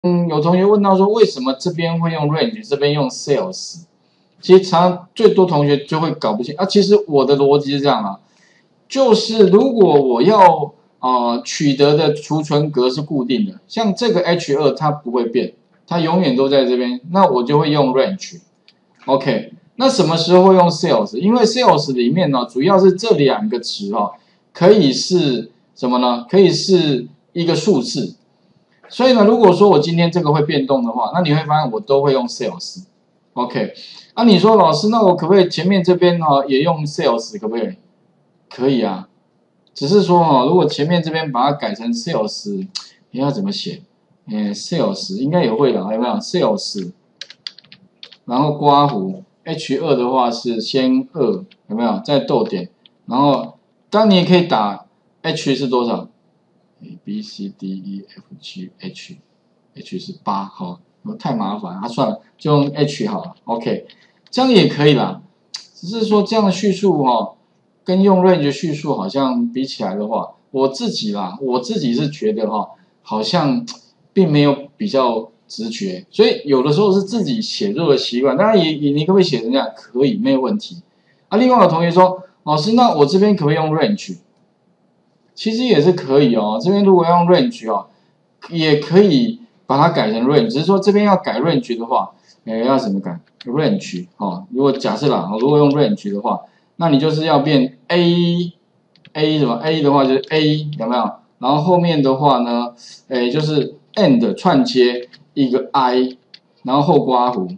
有同学问到说，为什么这边会用 range， 这边用 sales？ 其实常最多同学就会搞不清啊。其实我的逻辑是这样啊，就是如果我要取得的储存格是固定的，像这个 H2它不会变，它永远都在这边，那我就会用 range。OK， 那什么时候会用 sales？ 因为 sales 里面呢，主要是这两个值可以是什么呢？可以是一个数字。所以呢，如果说我今天这个会变动的话，那你会发现我都会用 sales。OK， 那你说老师，那我可不可以前面这边也用 sales？ 可不可以？可以啊，只是说如果前面这边把它改成 sales， 你要怎么写？sales 应该也会的，有没有 sales？ 然后刮弧 H2的话是先2，有没有？再逗点，然后当然你也可以打 H 是多少？ A B C D E F G H 是8，好，太麻烦，算了，就用 H 好了。OK， 这样也可以啦。只是说这样的叙述跟用 range 叙述好像比起来的话，我自己是觉得好像并没有比较直觉，所以有的时候是自己写作的习惯。当然你可不可以写成这样？可以，没有问题。啊，另外有同学说，老师，那我这边可不可以用 range？其实也是可以哦，这边如果要用 range 也可以把它改成 range， 只是说这边要改 range 的话，要怎么改 range 如果假设啦，如果用 range 的话，那你就是要变 A 什么 A 的话就是 A 有没有？然后后面的话呢，就是 and 串接一个 I， 然后后刮弧，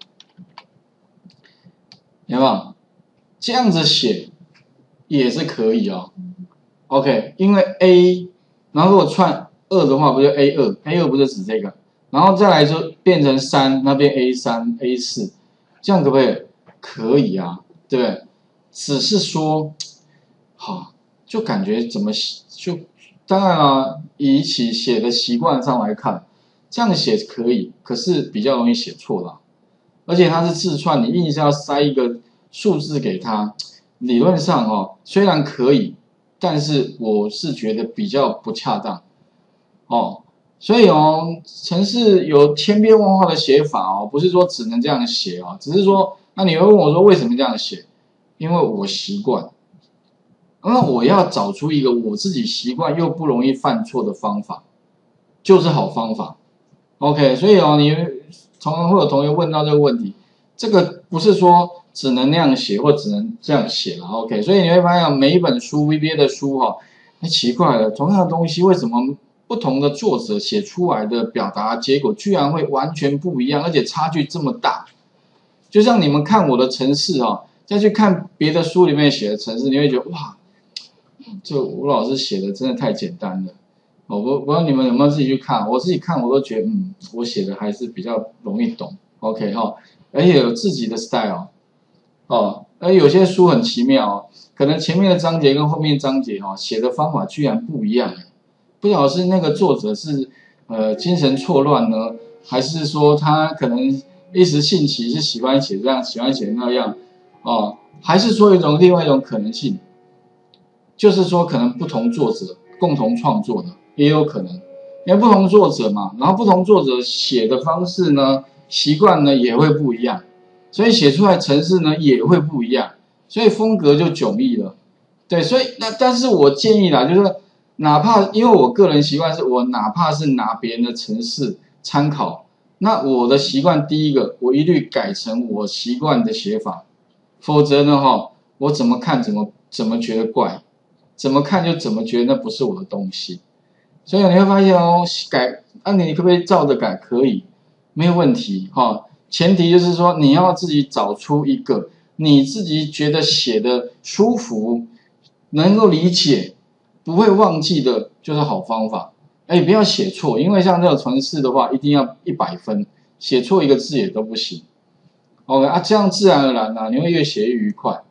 有没有？这样子写也是可以哦。OK， 因为 A， 然后如果串2的话，不就 A2？A2 不就指这个？然后再来就变成3，那边 A3、A4， 这样可不可以？可以啊，对不对？只是说，就感觉怎么就当然啦，以起写的习惯上来看，这样写可以，可是比较容易写错啦。而且它是字串，你硬是要塞一个数字给它，理论上虽然可以。但是我是觉得比较不恰当所以程式有千变万化的写法不是说只能这样写只是说，那你会问我说为什么这样写？因为我习惯，那我要找出一个我自己习惯又不容易犯错的方法，就是好方法。OK， 所以你常常会有同学问到这个问题，这个不是说只能那样写或只能这样写了 ，OK， 所以你会发现每一本书 VBA 的书奇怪了，同样的东西为什么不同的作者写出来的表达结果居然会完全不一样，而且差距这么大？就像你们看我的程式再去看别的书里面写的程式，你会觉得哇，这吴老师写的真的太简单了。我不知道你们有没有自己去看，我自己看我都觉得我写的还是比较容易懂 ，OK 而且有自己的 style 而有些书很奇妙可能前面的章节跟后面章节写的方法居然不一样，不晓得是那个作者是精神错乱呢，还是说他可能一时兴起是喜欢写这样，喜欢写那样还是说另外一种可能性，就是说可能不同作者共同创作的。也有可能，因为不同作者嘛，然后不同作者写的方式呢、习惯呢也会不一样，所以写出来程式呢也会不一样，所以风格就迥异了。对，所以但是我建议啦，就是哪怕因为我个人习惯是我哪怕是拿别人的程式参考，那我的习惯第一个我一律改成我习惯的写法，否则呢我怎么看怎么觉得怪，怎么看就怎么觉得那不是我的东西。所以你会发现改你可不可以照着改？可以，没有问题前提就是说你要自己找出一个你自己觉得写的舒服、能够理解、不会忘记的，就是好方法。不要写错，因为像这种程式的话，一定要100分，写错一个字也都不行。OK 这样自然而然你会越写越愉快。